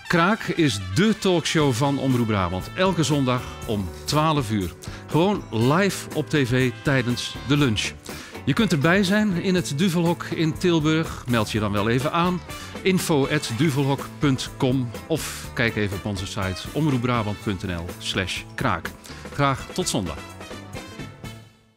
Kraak is dé talkshow van Omroep Brabant. Elke zondag om 12 uur. Gewoon live op tv tijdens de lunch. Je kunt erbij zijn in het Duvelhok in Tilburg. Meld je dan wel even aan. info@duvelhok.com of kijk even op onze site omroepbrabant.nl/kraak. Graag tot zondag.